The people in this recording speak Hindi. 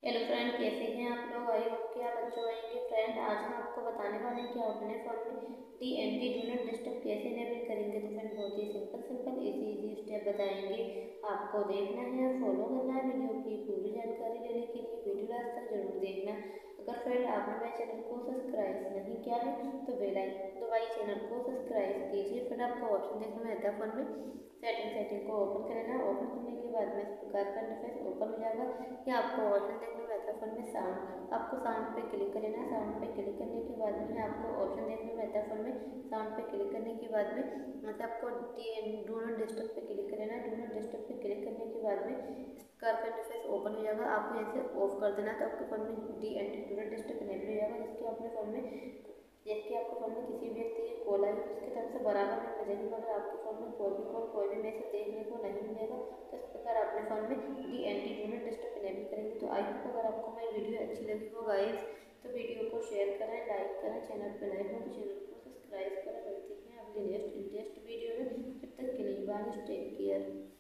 हेलो फ्रेंड, कैसे हैं आप लोग। आई होप कि आप अच्छे होंगे। फ्रेंड, आज हम आपको बताने वाले हैं कि आप अपने फ़ोन में DND डू नॉट डिस्टर्ब कैसे इनेबल करेंगे। तो फ्रेंड, बहुत ही सिंपल इजी स्टेप बताएंगे। आपको देखना है, फॉलो करना है। वीडियो की पूरी जानकारी लेने के लिए वीडियो लास्ट तक जरूर देखना। अगर फ्रेंड आपने मेरे चैनल को सब्सक्राइब नहीं किया है तो बेल आइकन दबाइए, चैनल को सब्सक्राइब कीजिए। फिर आपको ऑप्शन देखने में आता है फ़ोन में सेटिंग को ओपन कर लेना। ओपन करने के बाद में इस प्रकार का इंटरफेस ओपन हो जाएगा। या आपको ऑप्शन देखने में आता है फ़ोन में साउंड, आपको साउंड पे क्लिक कर लेना। साउंड पे क्लिक करने के बाद में आपको ऑप्शन देखने में आता है फ़ोन में साउंड पे क्लिक करने के बाद में मतलब आपको डू नॉट डिस्टर्ब पे क्लिक कर लेना। डू नॉट डिस्टर्ब पे क्लिक करने के बाद में इस प्रकार का इंटरफेस ओपन हो जाएगा। आपको यहाँ से ऑफ कर देना। तो आपके फ़ोन में DND do not disturb enable हो जाएगा। जिसके अपने फ़ोन में आपके फ़ोन में किसी व्यक्ति की कॉल आई उसकी तरफ से बराबर में बजेगी, मगर आपके फ़ोन में कोई भी मैसेज देखने को नहीं मिलेगा। तो इस प्रकार अपने फ़ोन में DND do not disturb enable करेंगे। तो आई होप अगर आपको मेरी वीडियो अच्छी लगी हो गाइस तो वीडियो को शेयर करें, लाइक करें, चैनल पर नए हो तो चैनल को सब्सक्राइब करें। मिलती हैं अगली नेक्स्ट इंटरेस्ट वीडियो में। तब तक के लिए बाय, टेक केयर।